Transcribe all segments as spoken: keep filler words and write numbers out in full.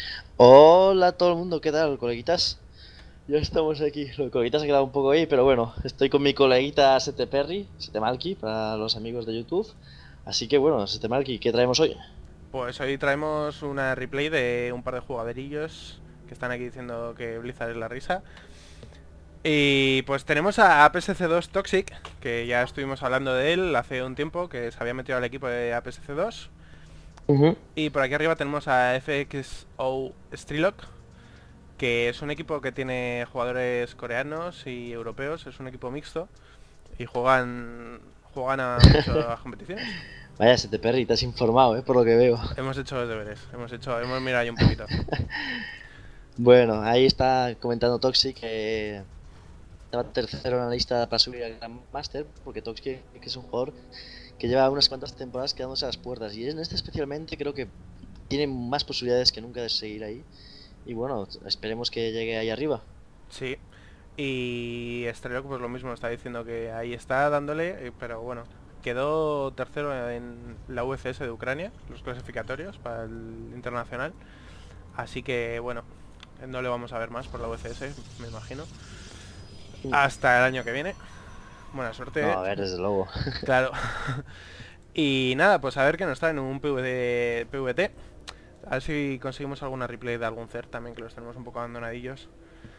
Hola a todo el mundo, ¿qué tal, coleguitas? Ya estamos aquí. Los coleguitas se ha quedado un poco ahí, pero bueno, estoy con mi coleguita Sete Perry, Sete Malky, para los amigos de YouTube. Así que bueno, Sete Malky, ¿qué traemos hoy? Pues hoy traemos una replay de un par de jugaderillos que están aquí diciendo que Blizzard es la risa. Y pues tenemos a A P S C dos Toxic, que ya estuvimos hablando de él hace un tiempo, que se había metido al equipo de A P S C dos. Ujú. Y por aquí arriba tenemos a F X O Strelok, que es un equipo que tiene jugadores coreanos y europeos, es un equipo mixto. Y juegan, juegan a muchas competiciones. Vaya, Sete Perry, te has informado, ¿eh? Por lo que veo. Hemos hecho los deberes, hemos hecho, hemos mirado ahí un poquito. Bueno, ahí está comentando Toxic que estaba tercero en la lista para subir al Grand Master, porque Toxic que es un jugador que lleva unas cuantas temporadas quedándose a las puertas. Y en este especialmente creo que tiene más posibilidades que nunca de seguir ahí. Y bueno, esperemos que llegue ahí arriba. Sí. Y Strelok pues lo mismo, está diciendo que ahí está dándole, eh, pero bueno, quedó tercero en la U C S de Ucrania, los clasificatorios para el internacional. Así que bueno, no le vamos a ver más por la U C S, me imagino. Hasta el año que viene. Buena No, suerte, ¿eh? a ver, desde luego. Claro. Y nada, pues a ver qué nos trae en un P V D, P V T. A ver si conseguimos alguna replay de algún C E R también, que los tenemos un poco abandonadillos.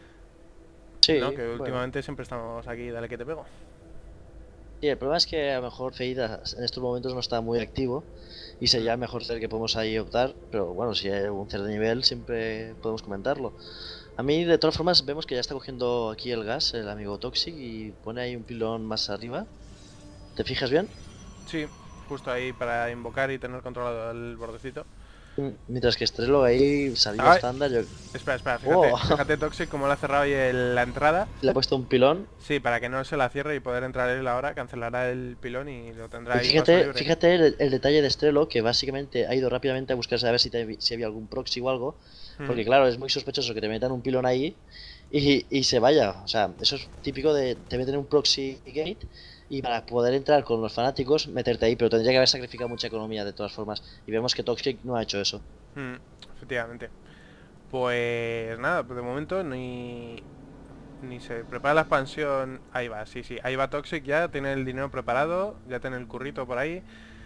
¿No? Sí, Que bueno. últimamente siempre estamos aquí, dale que te pego. Sí, el problema es que a lo mejor Feida en estos momentos no está muy activo y sería el mejor ser que podemos ahí optar, pero bueno, si hay algún ser de nivel siempre podemos comentarlo. A mí de todas formas vemos que ya está cogiendo aquí el gas el amigo Toxic y pone ahí un pilón más arriba. ¿Te fijas bien? Sí, justo ahí para invocar y tener controlado el bordecito. Mm, Mientras que Estrelo ahí saliva Ay, estándar, yo... espera, espera, fíjate, ¡Oh! fíjate Toxic como le ha cerrado ahí el- la entrada. Le ha puesto un pilón. Sí, para que no se la cierre y poder entrar él ahora, cancelará el pilón y lo tendrá Y ahí paso fíjate, libre. fíjate el, el detalle de Estrelo, que básicamente ha ido rápidamente a buscarse a ver si, te- si había algún proxy o algo, Mm, porque claro, es muy sospechoso que te metan un pilón ahí y, y se vaya. O sea, eso es típico de te meten un proxy gate y para poder entrar con los fanáticos, meterte ahí, pero tendría que haber sacrificado mucha economía de todas formas. Y vemos que Toxic no ha hecho eso. mm, efectivamente. Pues nada, pues de momento ni, ni se prepara la expansión. Ahí va, sí, sí, ahí va Toxic ya, tiene el dinero preparado, ya tiene el currito por ahí.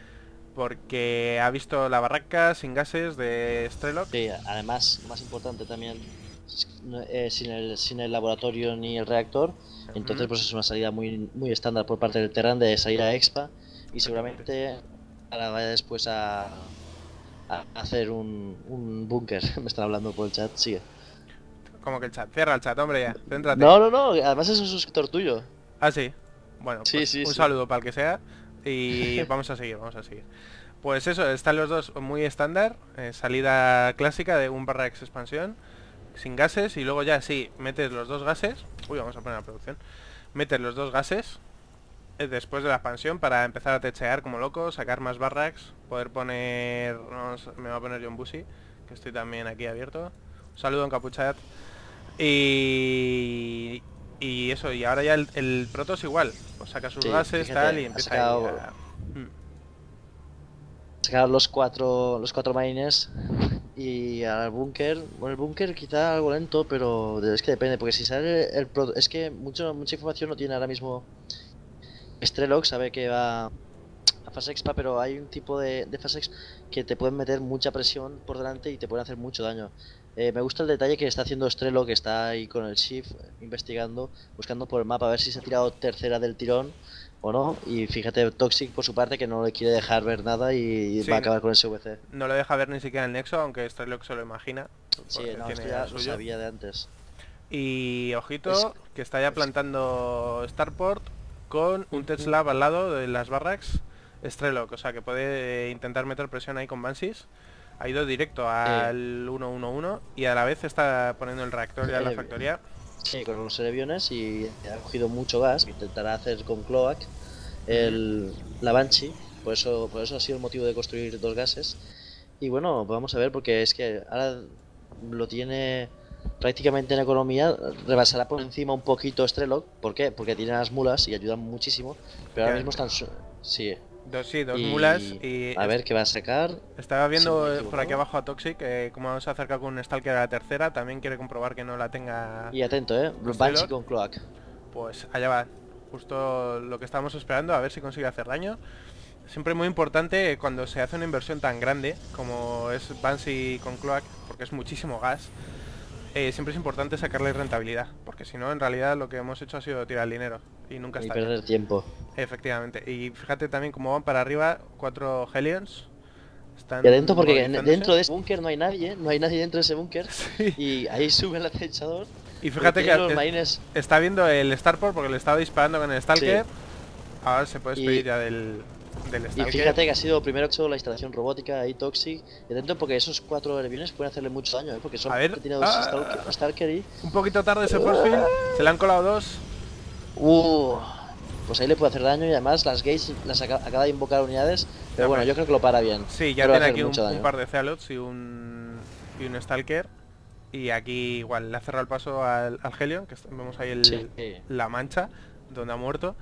Porque ha visto la barraca sin gases de Strelok. Sí, además, lo más importante también, no- eh, sin el, sin el laboratorio ni el reactor, entonces Mm, pues es una salida muy, muy estándar por parte del Terran de salir a Expa y efectivamente. seguramente ahora vaya después a, a hacer un, un búnker. Me están hablando por el chat, sigue. Como que el chat, cierra el chat, hombre ya, céntrate. No, no, no, además es un suscriptor tuyo. Ah, sí. Bueno, Sí, pues sí, un sí. saludo para el que sea. Y vamos a seguir, vamos a seguir. Pues eso, están los dos muy estándar. eh, salida clásica de un barra X expansión. Sin gases. Y luego ya sí, metes los dos gases. Uy, vamos a poner la producción. Metes los dos gases eh, después de la expansión para empezar a techear como loco, sacar más barracks, poder poner... vamos, me voy a poner yo un busi, que estoy también aquí abierto. Un saludo en Capuchat. Y... Y eso, y ahora ya el, el Protoss igual. Pues saca sus Sí, gases, tal, fíjate, y ha empieza ahí sacado, a... Mm, ha sacado los cuatro, los cuatro marines y al búnker, bueno, el búnker quizá algo lento, pero de- es que depende, porque si sale el pro- es que mucho, mucha información no tiene ahora mismo Strelok, sabe que va a fase expa, pero hay un tipo de, de fase expa que te pueden meter mucha presión por delante y te pueden hacer mucho daño. Eh, me gusta el detalle que está haciendo Strelok, que está ahí con el shift, investigando, buscando por el mapa, a ver si se ha tirado tercera del tirón o no, y fíjate, Toxic por su parte que no le quiere dejar ver nada y va a sí, acabar con ese V C. no lo deja ver ni siquiera el Nexo, aunque Strelok se lo imagina, Sí, porque no, esto tiene el ya lo suyo. sabía de antes. Y Es, ojito, que está ya es plantando Starport con un Ujú. Tesla al lado de las barracks Strelok, o sea que puede eh, intentar meter presión ahí con Banshees. Ha ido directo Sí, al uno uno uno y a la vez está poniendo el reactor ya en la eh, factoría. sí, con los aviones y ha cogido mucho gas. Intentará hacer con Cloak Ujú. el, la Banshee. Por eso, por eso ha sido el motivo de construir dos gases. Y bueno, vamos a ver, porque es que ahora lo tiene prácticamente en economía. Rebasará por encima un poquito Strelok. ¿Por qué? Porque tiene las mulas y ayudan muchísimo. Pero ahora mismo Efectivamente. están. su- Sí. Dos, sí, dos y... mulas y... A ver qué va a sacar. Estaba viendo si no me por aquí equivoco. abajo a Toxic, eh, como se ha acercado con un Stalker a la tercera, también quiere comprobar que no la tenga Y atento, eh. Banshee Strelok. con Cloak. Pues allá va, justo lo que estábamos esperando, a ver si consigue hacer daño. Siempre muy importante cuando se hace una inversión tan grande como es Banshee con Cloak, porque es muchísimo gas, eh, siempre es importante sacarle rentabilidad, porque si no, en realidad lo que hemos hecho ha sido tirar el dinero y nunca Y está perder bien. tiempo. Efectivamente, y fíjate también cómo van para arriba cuatro Hellions. Y atento Están porque en- movilizándose. dentro de ese búnker no hay nadie, no hay nadie dentro de ese búnker. Sí. Y ahí sube el acechador. Y pero fíjate tiene que los es- marines. está viendo el Starport porque le estaba disparando con el Stalker. Sí. Ahora se puede Y- despedir ya del, del Y Stalker. fíjate que ha sido primero hecho la instalación robótica ahí, Toxic. Y atento porque esos cuatro aviones pueden hacerle mucho daño, ¿eh? Porque son A ver. que tiene dos Ah. Stalker, Stalker y. Un poquito tarde ese force field. Se le han colado dos. Uh, pues ahí le puede hacer daño y además las gates las aca- acaba de invocar unidades. Pero Ya, bueno, pues. yo creo que lo para bien. Sí, ya Pero va a tiene hacer aquí un, mucho un daño. par de Zealots y un, y un Stalker. Y aquí igual le ha cerrado el paso al, al Helion, que est- vemos ahí el, Sí. la mancha donde ha muerto.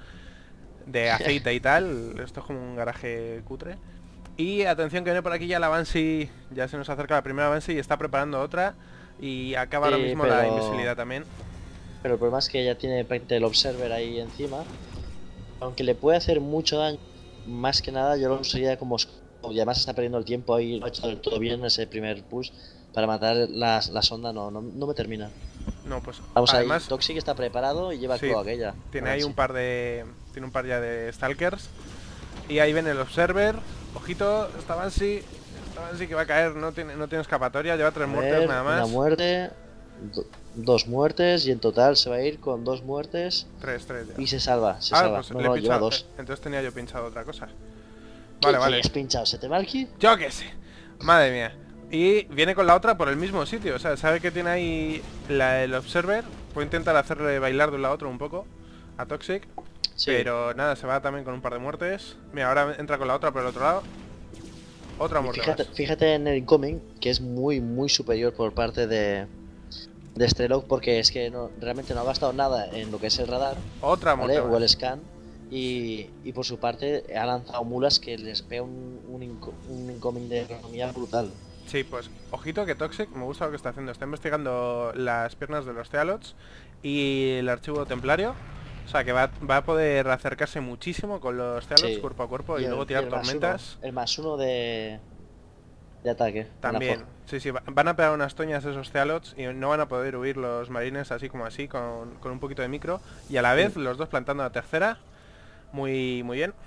De aceite y tal. Esto es como un garaje cutre. Y atención que viene por aquí ya la Banshee. Ya se nos acerca la primera Banshee y está preparando otra. Y acaba ahora Sí, mismo la pero- invisibilidad también. Pero el problema es que ya tiene prácticamente el Observer ahí encima. Aunque le puede hacer mucho daño, más que nada yo lo usaría como scout. Y además está perdiendo el tiempo ahí, lo ha hecho del todo bien ese primer push. Para matar la, la sonda no, no, no me termina. No, pues Vamos además ahí, Toxic está preparado y lleva sí, todo aquella. tiene ahí un par de. Tiene un par ya de Stalkers. Y ahí viene el Observer. Ojito, esta Banshee. Esta Banshee que va a caer, no tiene, no tiene escapatoria, lleva tres A muertes ver, nada una más. muerte, do- dos muertes y en total se va a ir con dos muertes Tres, tres ya. y se salva, se Ah, salva. pues No, le he no, lleva pinchado. dos. eh, Entonces tenía yo pinchado otra cosa. ¿Qué Vale, vale. has pinchado? ¿Se te va el kit? Yo qué sé. Madre mía. Y viene con la otra por el mismo sitio. O sea, sabe que tiene ahí la, el Observer. Puede intentar hacerle bailar de un lado a otro un poco a Toxic. Sí. Pero nada, se va también con un par de muertes. Mira, ahora entra con la otra por el otro lado. Otra Y muerte fíjate, más. fíjate en el incoming, que es muy, muy superior por parte de, de Strelok, porque es que no, realmente no ha gastado nada en lo que es el radar, Otra muerte ¿vale? O el más. scan. Y, y por su parte ha lanzado mulas que les pega un, un, inco- un incoming de economía brutal. Sí, pues ojito que Toxic, me gusta lo que está haciendo. Está investigando las piernas de los Zealots y el archivo templario. O sea que va, va a poder acercarse muchísimo con los Zealots Sí. cuerpo a cuerpo y, el- luego tirar el más tormentas. uno- el más uno de, de ataque. en la También, for- sí, sí, va- van a pegar unas toñas esos Zealots y no van a poder huir los marines así como así, con, con un poquito de micro. Y a la vez los dos plantando la tercera. Muy, muy bien.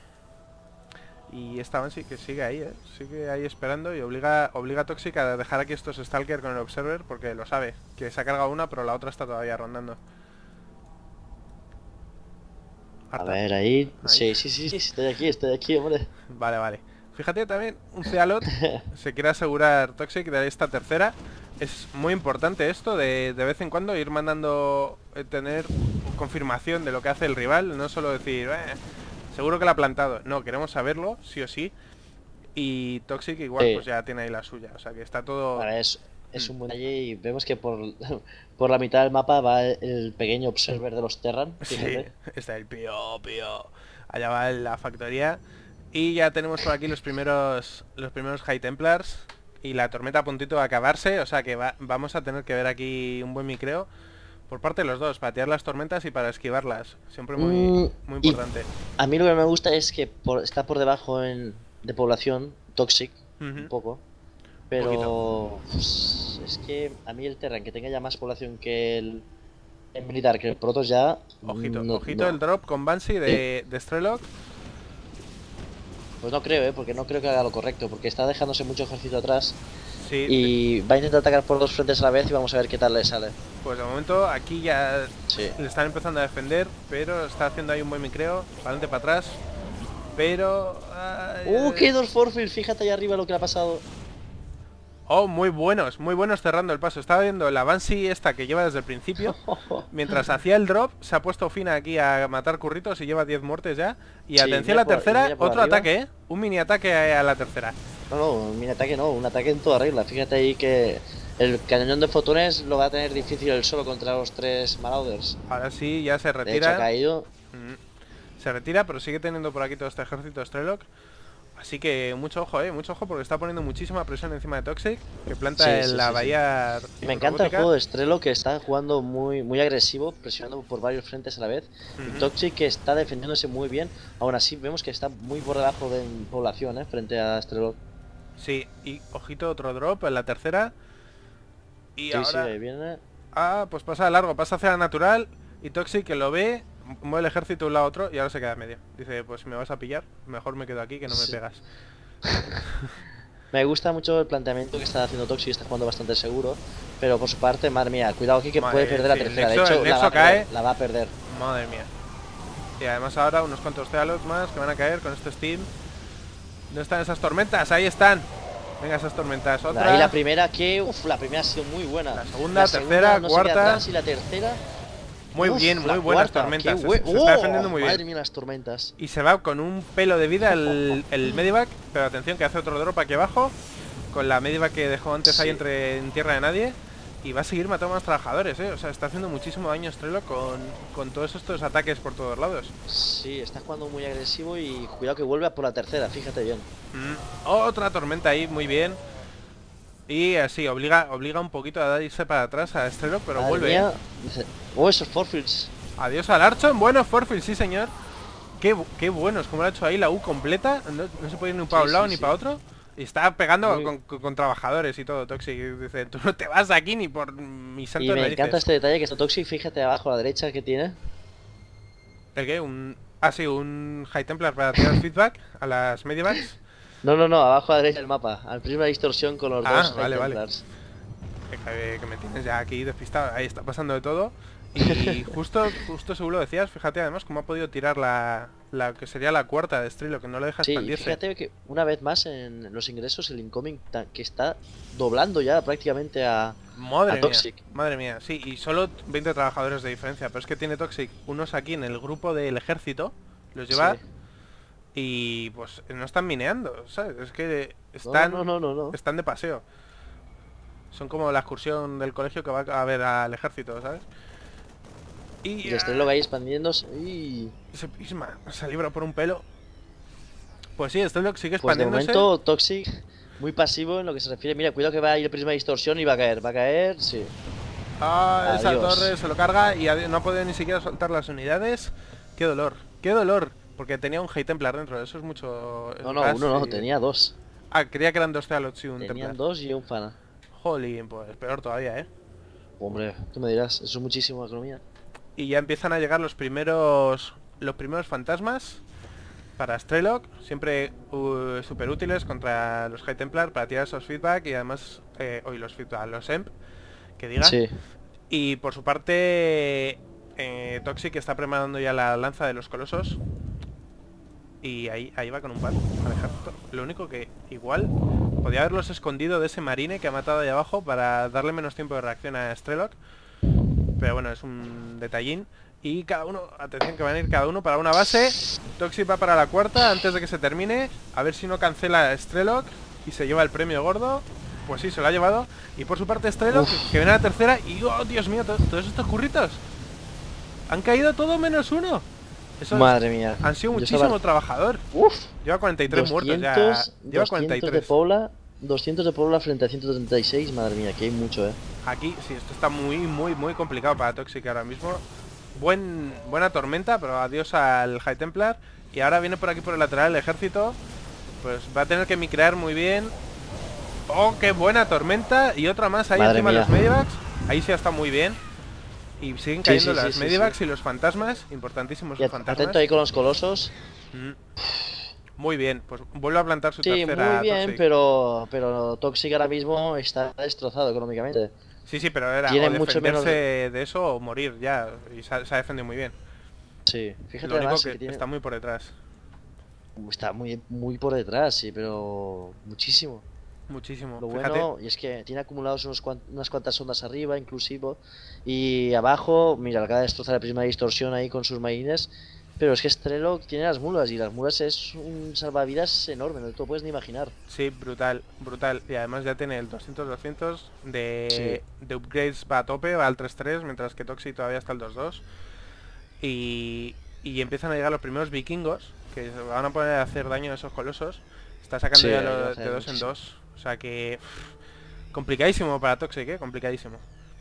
Y estaban sí que sigue ahí, ¿eh? Sigue ahí esperando y obliga, obliga a Toxic a dejar aquí estos Stalker con el Observer porque lo sabe. Que se ha cargado una pero la otra está todavía rondando. A Harta. ver, ahí. Ahí. Sí, sí, sí, sí, estoy aquí, estoy aquí, hombre. Vale, vale. Fíjate también, un Zealot se quiere asegurar Toxic de esta tercera. Es muy importante esto de de vez en cuando ir mandando, eh, tener confirmación de lo que hace el rival, no solo decir, eh, seguro que la ha plantado. No, queremos saberlo, sí o sí. Y Toxic igual Sí. pues ya tiene ahí la suya, o sea que está todo... Ahora es, es Mm. un buen allí y vemos que por, por la mitad del mapa va el pequeño observer de los Terran. Sí, Fíjate. está el pío, pío. Allá va la factoría. Y ya tenemos por aquí los primeros los primeros High Templars. Y la tormenta a puntito de acabarse. O sea que va- vamos a tener que ver aquí un buen micreo por parte de los dos. Patear las tormentas y para esquivarlas. Siempre muy, Mm, muy y- importante. A mí lo que me gusta es que por- está por debajo en, de población, Toxic, un Ujú. poco. Pero pues, es que a mí el Terran que tenga ya más población que el, el militar, que el Protoss ya... Ojito, no- ojito no. el drop con Banshee de, de Strelok. Pues no creo, ¿eh? Porque no creo que haga lo correcto, porque está dejándose mucho ejército atrás Sí, y va a intentar atacar por dos frentes a la vez y vamos a ver qué tal le sale. pues de momento aquí ya Sí. le están empezando a defender, pero está haciendo ahí un buen micreo, para adelante, para atrás. Pero... ay, ¡Uh, ay, qué dos Forfield! Fíjate ahí arriba lo que le ha pasado. Oh, muy buenos, muy buenos cerrando el paso. Estaba viendo la Banshee esta que lleva desde el principio. Mientras hacía el drop, se ha puesto fina aquí a matar curritos y lleva diez muertes ya. Y Sí, atención mira a la por- tercera, mira por otro arriba. ataque, ¿eh? Un mini ataque a a la tercera. No, no, un mini ataque no, un ataque en toda regla. Fíjate ahí que el cañón de fotones lo va a tener difícil él solo contra los tres Marauders. Ahora sí, ya se De hecho, ha retira. caído. Mm. Se retira, pero sigue teniendo por aquí todo este ejército de Strelok. Así que mucho ojo, eh, mucho ojo porque está poniendo muchísima presión encima de Toxic, que planta Sí, en sí, la sí, bahía. sí. Me encanta el robótica. juego de Strelo, que está jugando muy, muy agresivo, presionando por varios frentes a la vez. Ujú. Y Toxic, que está defendiéndose muy bien. Aún así vemos que está muy por debajo de en población, ¿eh? Frente a Strelo. Sí, y ojito, otro drop en la tercera. Y Sí, sí, ahora... ahí viene. Ah, pues pasa de largo, pasa hacia la natural. Y Toxic, que lo ve, mueve el ejército de un lado a otro y ahora se queda en medio. Dice, pues si me vas a pillar, mejor me quedo aquí que no me Sí. pegas. Me gusta mucho el planteamiento que está haciendo Toxic, está jugando bastante seguro. Pero por su parte, madre mía, cuidado aquí que Madre, puede perder la sí, el tercera. Nexo- de hecho, el la, Nexo va a cae. perder, la va a perder. Madre mía. Y además ahora unos cuantos Tealots más que van a caer con este Steam. ¿Dónde están esas tormentas? Ahí están. Venga, esas tormentas. Otra. Ahí la primera que, uff, la primera ha sido muy buena. La segunda, tercera, no se queda cuarta. atrás, y la tercera. Muy Uf, bien, muy la buenas cuarta, tormentas. qué Se, bue- se está ¡Oh! defendiendo muy Madre bien. mía, las tormentas. Y se va con un pelo de vida el, el Medivac. Pero atención que hace otro drop aquí abajo. Con la Medivac que dejó antes Sí. ahí entre en tierra de nadie. Y va a seguir matando a más trabajadores, eh. O sea, está haciendo muchísimo daño Strelo con, con todos estos ataques por todos lados. Sí, está jugando muy agresivo y cuidado que vuelve a por la tercera, fíjate bien. Mm, Otra tormenta ahí, muy bien. Y así, obliga, obliga un poquito a irse para atrás a Strelo, pero Madre vuelve. mía, eh. dice, oh, esos forfields. Adiós al Archon. Bueno, Forfield, sí señor. Qué, bu- qué buenos, como lo ha hecho ahí la U completa. No, no se puede ir ni para Sí, un lado sí, ni sí. para otro. Y está pegando Muy- con, con- con trabajadores y todo, Toxic. Y dice, tú no te vas de aquí ni por mis Y santos me narices. encanta este detalle que está Toxic, fíjate abajo a la derecha que tiene. ¿El qué? Un... Ah, sí, un High Templar para tirar feedback a las Medivacs. No, no, no, abajo a la derecha del mapa, al prisma de distorsión con los Ah, dos vale, High vale. Templars. Que, que- que me tienes ya aquí despistado. Ahí está pasando de todo. Y justo, justo según lo decías, fíjate además cómo ha podido tirar la, la que sería la cuarta de Strelo, que no le deja Sí, expandirse. fíjate que una vez más en los ingresos el incoming ta- que está doblando ya prácticamente a... Madre a mía, Toxic. madre mía, sí, y solo veinte trabajadores de diferencia, pero es que tiene Toxic unos aquí en el grupo del ejército, los lleva Sí. y pues no están mineando, ¿sabes? Es que No, están, no, no, no, no. están de paseo. Son como la excursión del colegio que va a ver al ejército, ¿sabes? Y, Y este lo va ahí expandiéndose y... ese Pisma se libra por un pelo. Pues sí, este lo sigue Pues de expandiéndose. momento Toxic muy pasivo en lo que se refiere. Mira, cuidado que va a ir el prisma de distorsión y va a caer. Va a caer, sí. Ah, esa Adiós. torre se lo carga y adi- no ha podido ni siquiera soltar las unidades. Qué dolor, qué dolor. Porque tenía un High Templar dentro, eso es mucho... No, no, gas uno no, y- tenía dos. Ah, creía que eran dos Tealots y un Tenían Templar. dos y un Fana. Jolín, pues peor todavía, ¿eh? Hombre, tú me dirás, eso es muchísimo economía. Y ya empiezan a llegar los primeros... Los primeros fantasmas para Strelok, siempre uh, súper útiles contra los High Templar para tirar esos feedback y además... Eh, hoy los feedback, los E M P, que diga. Sí. Y por su parte, eh, Toxic está preparando ya la lanza de los colosos. Y ahí, ahí va con un par al ejército. Lo único que igual podía haberlos escondido de ese marine que ha matado ahí abajo para darle menos tiempo de reacción a Strelok. Pero bueno, es un detallín. Y cada uno, atención que van a ir cada uno para una base. Toxic va para la cuarta antes de que se termine. A ver si no cancela Strelok y se lleva el premio gordo. Pues sí, se lo ha llevado. Y por su parte Strelok, que viene a la tercera. Y oh, Dios mío, to- todos estos curritos han caído todo menos uno. Eso Madre mía. han sido Yo muchísimo estaba- trabajador. Uf. Lleva cuarenta y tres muertos ya. doscientos, Lleva doscientos cuarenta y de tres. Pobla, doscientos de Pobla frente a ciento treinta y seis. Madre mía, que hay mucho, eh. Aquí sí, esto está muy, muy, muy complicado para Toxic ahora mismo. Buen, buena tormenta, pero adiós al High Templar. Y ahora viene por aquí por el lateral el ejército. Pues va a tener que micrear muy bien. Oh, qué buena tormenta. Y otra más ahí Madre encima de mía. los Medivacs. Ahí sí está muy bien. Y siguen Sí, cayendo sí, sí, las sí, Medivacs sí. y los fantasmas. Importantísimos Y los at- fantasmas. atento ahí con los colosos. Mm. Muy bien, pues vuelve a plantar su Sí, tercera muy bien, Toxic. pero, pero Toxic ahora mismo está destrozado económicamente. Sí, sí, pero era tiene o mucho defenderse menos- de eso o morir ya. Y se ha, se ha defendido muy bien. Sí, fíjate Lo único además que, que tiene- está muy por detrás. está muy, muy por detrás, sí, pero muchísimo. Muchísimo. Lo Fíjate. bueno, y es que tiene acumulados unos cuan- unas cuantas ondas arriba, inclusivo, y abajo, mira, acaba de destrozar el prisma de distorsión ahí con sus marines, pero es que Strelok tiene las mulas, y las mulas es un salvavidas enorme, no te lo puedes ni imaginar. Sí, brutal, brutal. Y además ya tiene el doscientos doscientos de, Sí. de upgrades, va a tope, va al tres tres, mientras que Toxic todavía está el dos dos. Y y empiezan a llegar los primeros vikingos que se van a poner a hacer daño a esos colosos. Está sacando Sí, ya ahí va a lo, hacer de dos en muchísimo. dos. O sea que... pff, complicadísimo para Toxic, ¿eh? Complicadísimo.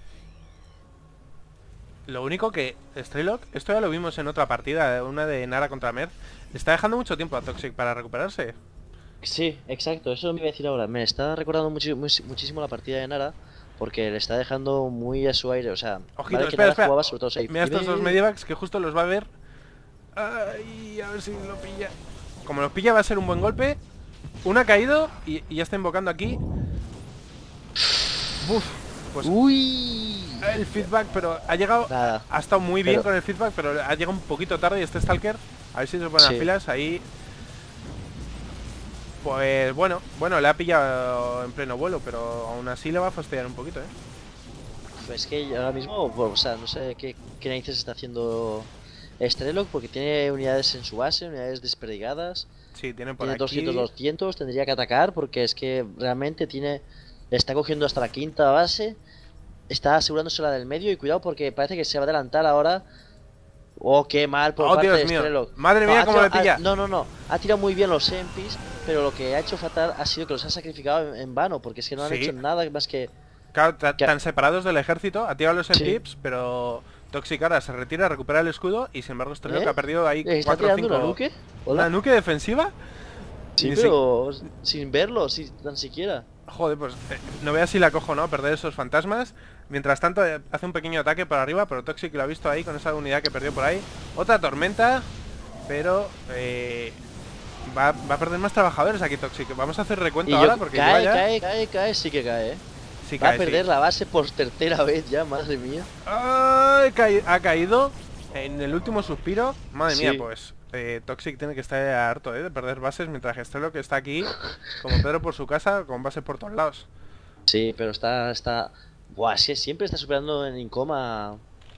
Lo único que Strelok, esto ya lo vimos en otra partida, una de Nara contra Merz, le está dejando mucho tiempo a Toxic para recuperarse. Sí, exacto, eso me iba a decir ahora. Me está recordando muchi- muchi- muchísimo la partida de Nara, porque le está dejando muy a su aire. O sea, Ojito, vale que espera, Nara espera. jugaba sobre todo safe. Mira estos Dime. dos Medivacs que justo los va a ver. Ay, a ver si lo pilla. Como los pilla va a ser un buen golpe. Una ha caído y, y ya está invocando aquí. Uf, pues Uy. el feedback, pero ha llegado... Nada. Ha estado muy bien Pero- con el feedback, pero ha llegado un poquito tarde y este Stalker. A ver si se ponen Sí. las pilas ahí. Pues bueno, bueno, le ha pillado en pleno vuelo, pero aún así le va a fastidiar un poquito, ¿eh? Es que ahora mismo, pues, o sea, no sé qué, qué narices está haciendo Strelok, porque tiene unidades en su base, unidades desperdigadas. Sí, tiene por Tiene aquí... doscientos, doscientos, tendría que atacar, porque es que realmente tiene... Está cogiendo hasta la quinta base. Está asegurándose la del medio y cuidado porque parece que se va a adelantar ahora. Oh, qué mal por Oh, parte Dios de mío. Strelok. Madre No, mía, ha cómo le tirado- pilla. ha- no, no, no. Ha tirado muy bien los M Ps, pero lo que ha hecho fatal ha sido que los ha sacrificado en, en vano, porque es que no han Sí. hecho nada más que... Claro, ta- que- tan separados del ejército, ha tirado los Sí. M-Tips, pero Toxic ahora se retira, recupera el escudo y sin embargo Strelok ¿Eh? ha perdido ahí ¿Está cuatro o tirando una cinco... nuke? ¿Una ¿Hola? nuke defensiva? Sí, Ni si- pero sin verlo, sin, tan siquiera. Joder, pues eh, no veas si la cojo o no, perder esos fantasmas. Mientras tanto eh, hace un pequeño ataque por arriba, pero Toxic lo ha visto ahí con esa unidad que perdió por ahí. Otra tormenta, pero eh, va, va a perder más trabajadores aquí Toxic. Vamos a hacer recuento Y ahora yo, porque cae, lleva ya... cae, cae, cae, sí que cae, eh. Sí, Va a cae, sí. perder la base por tercera vez ya, madre mía. Ay, caí- ha caído en el último suspiro. Madre Sí. mía, pues eh, Toxic tiene que estar harto eh, de perder bases, mientras que Strelok está aquí como Pedro por su casa, con bases por todos lados. Sí, pero está, está... Buah, sí, siempre está superando en Incoma a,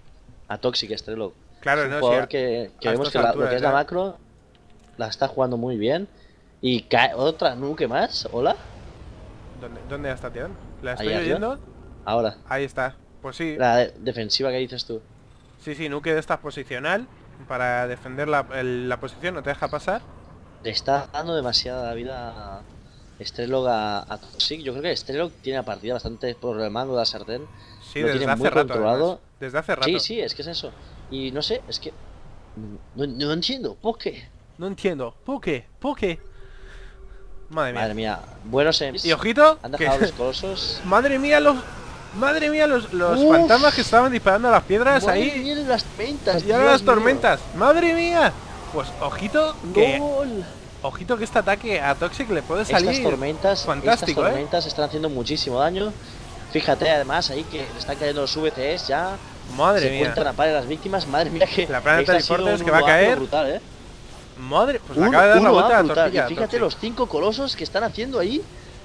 a Toxic Strelok. Claro, Es un no, jugador sí, a- que, que a vemos estas que la- lo alturas que es ya. la macro la está jugando muy bien. Y cae otra nuke más, hola. ¿Dónde, ¿Dónde está tirando? ¿La Ahí estoy arriba. oyendo? Ahora, Ahí está. Pues sí, la de- defensiva que dices tú. sí, sí, nuke de esta posicional para defender la, el- la posición, no te deja pasar. Le está dando demasiada vida a Strelok a, a Toxic. Yo creo que Strelok tiene la partida bastante por el mango de la sartén. Sí, Lo desde tiene hace muy rato. controlado. además. Desde hace rato. Sí, sí, es que es eso. Y no sé, es que... No, no entiendo, ¿por qué? No entiendo. ¿Por qué? ¿Por qué? Madre mía. Madre mía, buenos ems. Y ojito, Han que- dejado los colosos. madre mía los... Madre mía los, los Uf. fantasmas que estaban disparando a las piedras Madre ahí. mía, las tormentas. Y ahora Dios las mío. tormentas. Madre mía. Pues ojito que... Gol. Ojito que este ataque a Toxic le puede Estas salir. tormentas, fantástico, estas ¿eh? tormentas están haciendo muchísimo daño. Fíjate además ahí que le están cayendo los V T S ya. Madre se mía. encuentran a par de las víctimas. Madre mía que La Planetary esta ha sido Fortress un que va a uno pero caer. brutal, ¿eh? Madre, pues le Un- acaba de dar la uno A vuelta a la brutal. tortilla. Y fíjate Toxic. los cinco colosos que están haciendo ahí.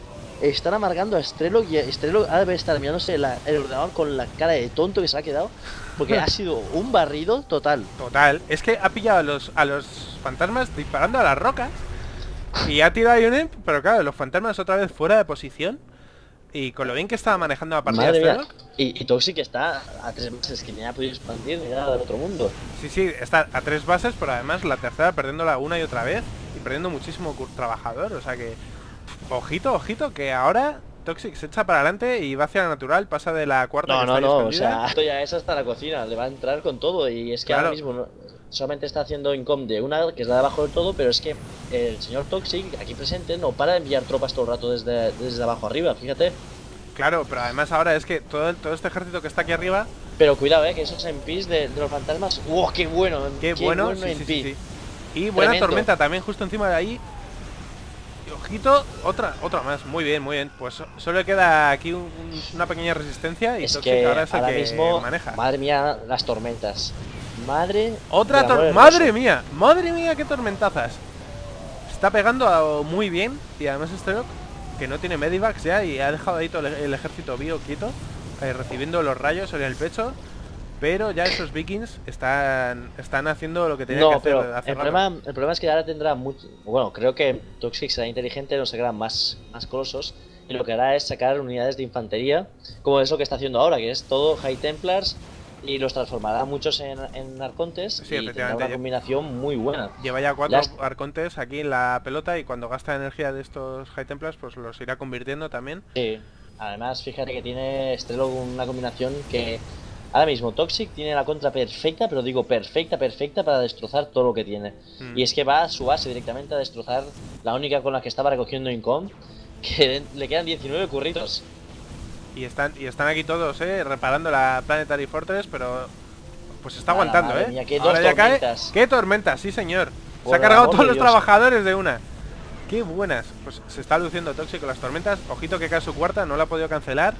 Están amargando a Strelok y Strelok ha de estar mirándose la- el ordenador con la cara de tonto que se ha quedado. Porque ha sido un barrido total. Total, es que ha pillado a los, a los fantasmas disparando a las rocas. Y ha tirado a un imp, pero claro, los fantasmas otra vez fuera de posición. Y con lo bien que estaba manejando la partida Madre mía. Strelok. Y, y Toxic está a tres meses que ni ha podido expandir ni nada del otro mundo. Sí, sí, está a tres bases, pero además la tercera perdiéndola una y otra vez. Y perdiendo muchísimo cur- trabajador, o sea que... Ojito, ojito, que ahora Toxic se echa para adelante y va hacia la natural, pasa de la cuarta No, que no, está ahí no, o escondida. sea, esto ya es hasta la cocina, le va a entrar con todo y es que Claro. ahora mismo no- solamente está haciendo incom de una que es la de abajo del todo, pero es que el señor Toxic aquí presente no para de enviar tropas todo el rato desde, desde abajo arriba, fíjate. Claro, pero además ahora es que todo, el- todo este ejército que está aquí arriba, Pero cuidado, eh, que esos M Ps de, de los fantasmas, ¡wow, qué bueno! qué, bueno, sí, sí, M P. sí, sí. Y buena Tremendo. tormenta también justo encima de ahí. Y ojito, otra, otra más, muy bien, muy bien. Pues so- solo queda aquí un- un- una pequeña resistencia y Es Toxic que ahora es el ahora que mismo, maneja. madre mía, las tormentas. Madre. Otra del amor tor- hermoso. ¡Madre mía! ¡Madre mía, qué tormentazas! Está pegando a- muy bien y además Strelok, que no tiene medivacs ya y ha dejado ahí todo el, el ejército bio quieto, eh, recibiendo los rayos en el pecho. Pero ya esos vikings están están haciendo lo que tenían que No, hacer pero hace el rato. problema, el problema es que ahora tendrá mucho. Bueno, creo que Toxic será inteligente, no sacará más, más colosos. Y lo que hará es sacar unidades de infantería, como es lo que está haciendo ahora, que es todo High Templars y los transformará muchos en, en arcontes Sí, y tendrá una efectivamente. combinación muy buena. Lleva ya cuatro Ya es- arcontes aquí en la pelota y cuando gasta energía de estos High Templars, pues los irá convirtiendo también. Sí, además fíjate que tiene Strelok una combinación que ahora mismo Toxic tiene la contra perfecta, pero digo perfecta, perfecta para destrozar todo lo que tiene. Mm. Y es que va a su base directamente a destrozar la única con la que estaba recogiendo Incom, que le quedan diecinueve curritos. Y están, y están aquí todos, eh, reparando la Planetary Fortress, pero pues está Mala aguantando, madre eh. mía, qué Ahora dos ya cae. tormentas. ¡Qué tormentas! Sí, señor. Se Por ha el cargado amor todos de los Dios. trabajadores de una. ¡Qué buenas! Pues se está luciendo tóxico las tormentas. Ojito que cae su cuarta, no la ha podido cancelar.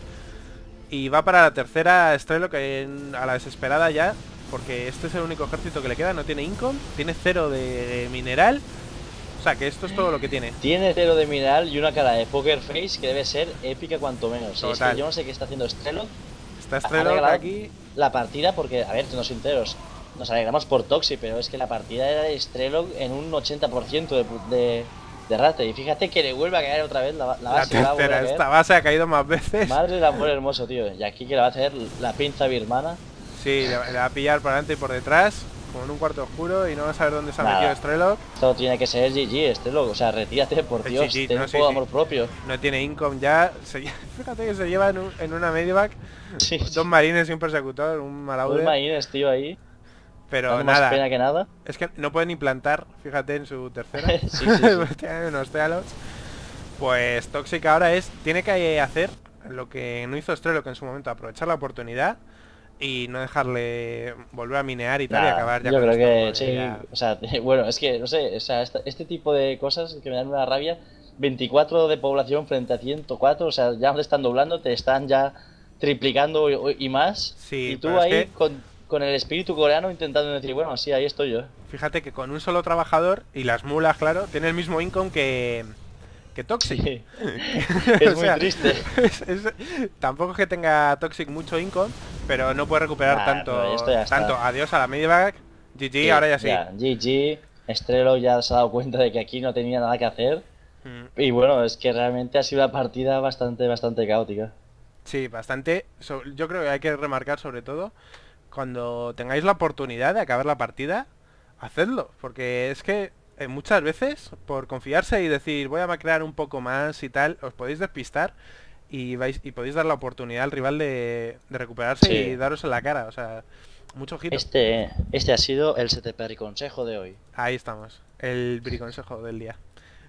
Y va para la tercera Strelo, que en- a la desesperada ya. Porque este es el único ejército que le queda. No tiene income, tiene cero de mineral. O sea que esto es todo lo que tiene. Tiene cero de mineral y una cara de poker face que debe ser épica cuanto menos. Es Total. que yo no sé qué está haciendo Strelok. Está Ha Strelo regalado aquí. la partida porque, a ver, siendo sinceros, nos alegramos por Toxi, pero es que la partida era de Strelok en un ochenta por ciento de, de, de rate. Y fíjate que le vuelve a caer otra vez la, la La base. va a volver a tercera, caer. esta base ha caído más veces. Madre del amor hermoso, tío. Y aquí que le va a hacer la pinza birmana. Sí, le, le va a pillar por delante y por detrás, como en un cuarto oscuro, y no va a saber dónde se ha Nada. metido Strelok. Esto tiene que ser G G, Strelok. O sea, retírate, por Es Dios. G G, Ten no, un sí, poco de sí. amor propio. No tiene income ya. Se lle- fíjate que se lleva en, un- en una medivac Sí, dos marines y un persecutor, un Dos marauder. marines, tío, ahí. Pero Dando más nada, pena que nada. es que no pueden implantar, fíjate en su tercera. Sí, sí, sí. Tienen unos tealos. Pues Toxic ahora es, tiene que hacer lo que no hizo Strelok en su momento, aprovechar la oportunidad y no dejarle volver a minear y tal y Nada, acabar ya yo con creo esto, que porque sí, ya- o sea, bueno, es que, no sé, o sea, esta- este tipo de cosas que me dan una rabia, veinticuatro de población frente a ciento cuatro, o sea, ya no te están doblando, te están ya triplicando y, y más, Sí, y tú pero es ahí que- con, con el espíritu coreano intentando decir, bueno, sí, ahí estoy yo. Fíjate que con un solo trabajador y las mulas, claro, tiene el mismo income que, que Toxic. Sí. Es O muy sea, triste. es- es- tampoco es que tenga Toxic mucho income, pero no puede recuperar Nah, tanto. pero esto ya está. Tanto. Adiós a la medivac. G G, Sí, ahora ya sí. G G, Estrelo ya se ha dado cuenta de que aquí no tenía nada que hacer, Mm, y bueno, es que realmente ha sido una partida bastante, bastante caótica. Sí, bastante. So- yo creo que hay que remarcar sobre todo, cuando tengáis la oportunidad de acabar la partida, hacedlo. Porque es que eh, muchas veces, por confiarse y decir voy a macrear un poco más y tal, os podéis despistar y vais y podéis dar la oportunidad al rival de, de recuperarse Sí. y daros en la cara. O sea, mucho ojito. Este, este ha sido el S T P consejo de hoy. Ahí estamos, el briconsejo del día.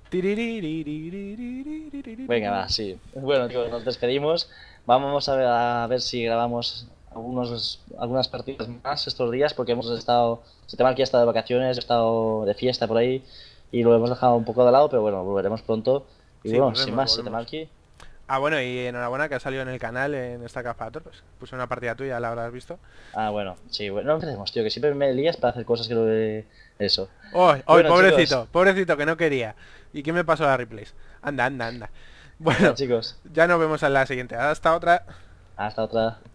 Venga, va, sí. Bueno, chicos, nos despedimos. Vamos a ver, a ver si grabamos algunos, algunas partidas más estos días, porque hemos estado. Se tema que ha estado de vacaciones, he estado de fiesta por ahí y lo hemos dejado un poco de lado, pero bueno, volveremos pronto. Y Sí, bueno, volvemos, sin más, volvemos. Setemalki. Ah, bueno, y enhorabuena que ha salido en el canal en esta capa pues puse una partida tuya, la habrás visto. Ah, bueno, sí, bueno, no empecemos, tío, que siempre me lías para hacer cosas que no de eso. ¡Oh, oh Bueno, pobrecito! chicos. Pobrecito, que no quería. ¿Y qué me pasó a la replays? Anda, anda, anda. Bueno, Bueno, chicos, ya nos vemos en la siguiente. Hasta otra. hasta otra.